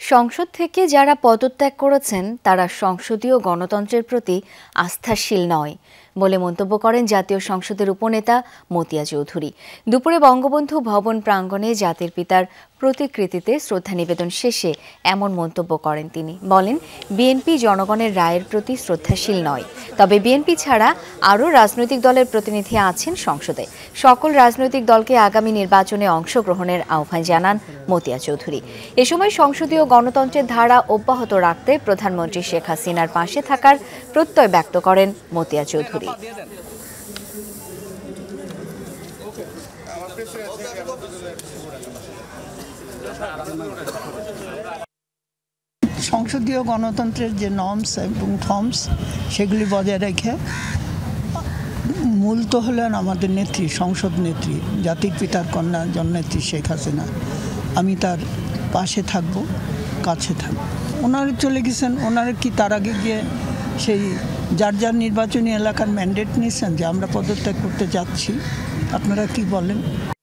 সংসদ থেকে যারা পদত্যাগ করেছেন তারা সংসদীয় গণতন্ত্রের প্রতি আস্থাশীল নয় বলে মন্তব্য করেন জাতীয় সংসদের উপনেতা মতিয়া চৌধুরী। দুপুরে বঙ্গবন্ধু ভবন প্রাঙ্গণে জাতির পিতার প্রতিকৃতিতে শ্রদ্ধা নিবেদন শেষে এমন মন্তব্য করেন তিনি। বলেন, বিএনপি জনগণের রায়ের প্রতি শ্রদ্ধাশীল নয়, তবে বিএনপি ছাড়া আরও রাজনৈতিক দলের প্রতিনিধি আছেন সংসদে। সকল রাজনৈতিক দলকে আগামী নির্বাচনে অংশগ্রহণের আহ্বান জানান মতিয়া চৌধুরী। এ সময় সংসদীয় গণতন্ত্রের ধারা অব্যাহত রাখতে প্রধানমন্ত্রী শেখ হাসিনার পাশে থাকার প্রত্যয় ব্যক্ত করেন মতিয়া চৌধুরী। সংসদীয় গণতন্ত্রের যে নর্মস এবং ফর্মস সেগুলি বজায় রেখে মূল তো হলেন আমাদের নেত্রী, সংসদ নেত্রী, জাতির পিতার কন্যা জননেত্রী শেখ হাসিনা। আমি তার পাশে থাকব, কাছে থাকব। ওনারা চলে গেছেন, ওনারা কি তার আগে গিয়ে সেই যার যার নির্বাচনী এলাকার ম্যান্ডেট নিয়েছেন যে আমরা পদত্যাগ করতে যাচ্ছি? আপনারা কি বলেন?